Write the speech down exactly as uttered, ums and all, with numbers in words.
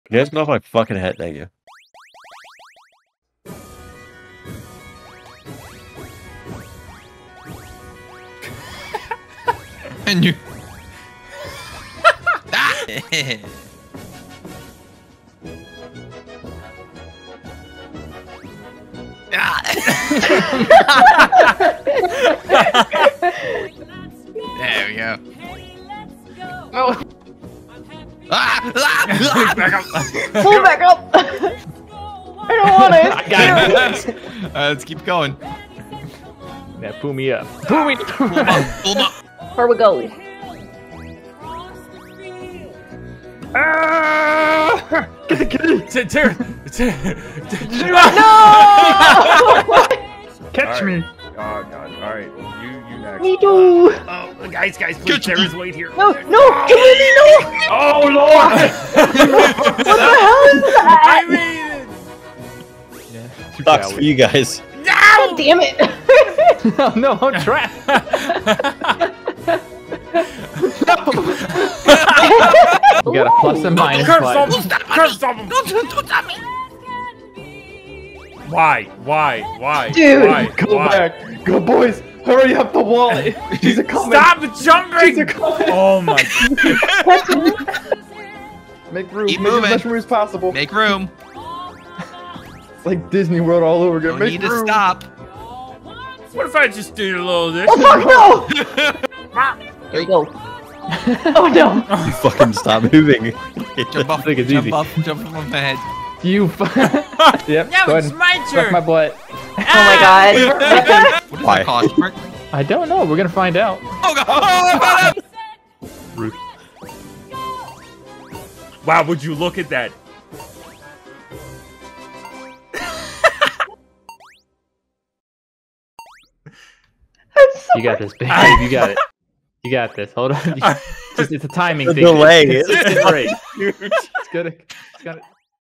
You guys get off my fucking head, thank you. And you. There we go. No. Ah, ah, Back up. Pull back up. I don't want it. I got it. Uh, let's keep going. Yeah, pull me up. Pull me. Pull him up. Pull him up. Where we go? Ah! Get the kid. No! Catch me. Oh god. Alright. You you next. Me too. Oh guys, guys, please, Catch me. there is weight here. No, no, give me no. Oh lord. What the hell is that? I made it! Yeah. Sucks for you guys. God damn it. No, no, I'm trapped. We got a plus and minus. Curse but- on him! Curse on him! Don't, don't, don't stop me. Why? Why? Why? Dude. Why? Go Why? back. Go, boys. Hurry up the wallet. She's a coming. Stop She's jumping! a coming. Oh my Make room. Keep Make moving. as much room as possible. Make room. It's like Disney World all over again. Don't Make need to room. stop. What if I just did a little of this? Oh fuck no! Here we go. Oh no! You fucking stop moving. Jump off. think it's jump easy. off. Jump off my head. You. F yep. Now go ahead it's and my suck turn! my butt. Oh my god. What does Why? that cost, Mark? I don't know. We're gonna find out. Oh god! Oh, God. Rude. Wow, would you look at that? I'm so You got this, babe. You got it. You got this. Hold on. Just, it's a timing The thing. delay. It's, it's, it's great. It's good. It's got it.